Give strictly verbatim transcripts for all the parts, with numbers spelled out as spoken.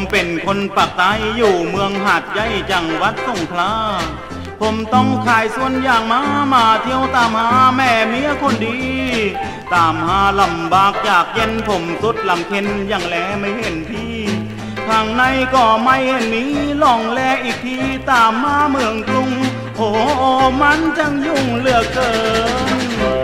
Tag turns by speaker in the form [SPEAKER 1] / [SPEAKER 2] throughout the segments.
[SPEAKER 1] เป็นคนปากใต้อยู่เมืองหาดใหญ่จังหวัดสงขลาผมต้องขายสวนยางมามาเที่ยวตามหาแม่เมียคนดีตามหาลำบากอยากเย็นผมสุดลำเค็นยังแลไม่เห็นพี่ทางในก็ไม่เห็นมีลองแลอีกทีตามมาเมืองกรุงโอ้มันจังยุ่งเหลือเกิน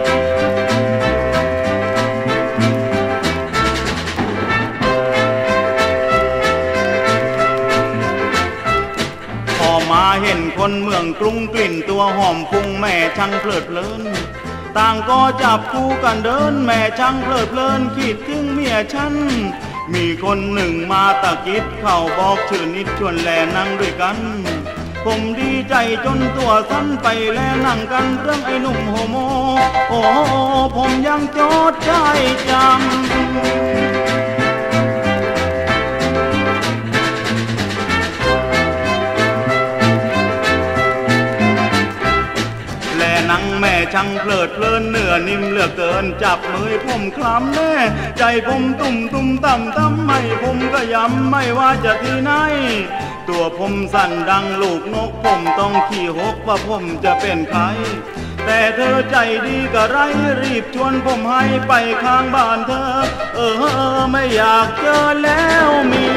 [SPEAKER 1] มาเห็นคนเมืองกรุงกลิ่นตัวหอมฟุ้งแม่ช่างเพลิดเพลินต่างก็จับคู่กันเดินแม่ช่างเพลิดเพลินคิดถึงเมียฉันมีคนหนึ่งมาตะกิดเขาบอกชื่อนิดชวนแลนั่งด้วยกันผมดีใจจนตัวสั้นไปแลนั่งกันเรื่องไอ้หนุ่มโฮโมโอ้ผมยังจดใจจำนังแม่ช่างเพลิดเพลินเนื้อนิ่มเหลือเกินจับมือผมคลำแน่ใจผมตุ่มตุ่มต่ำต่ำไม่ผมก็ย้ำไม่ว่าจะที่ไหนตัวผมสั่นดังลูกนกผมต้องขี้หกว่าผมจะเป็นใครแต่เธอใจดีก็ไรรีบชวนผมให้ไปข้างบ้านเธอเออไม่อยากเจอแล้วมี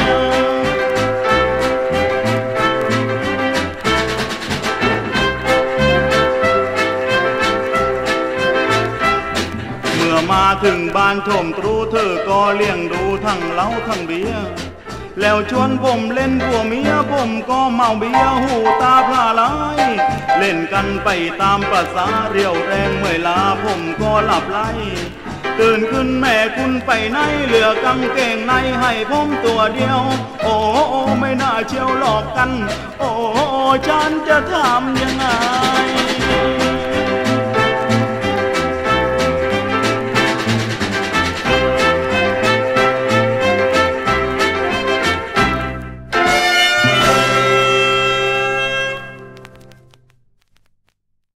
[SPEAKER 1] มาถึงบ้านชมตรูเธอก็เลี้ยงดูทั้งเหล้าทั้งเบียร์แล้วชวนผมเล่นผัวเมียผมก็เมาเบียร์หูตาพลาลายเล่นกันไปตามประสาเรียวแรงเมื่อยล้าผมก็หลับไหลตื่นขึ้นแม่คุณไปไหนเหลือกางเกงในให้ผมตัวเดียวโอ้ไม่น่าเชียวหลอกกันโอ้ฉันจะทำยังไง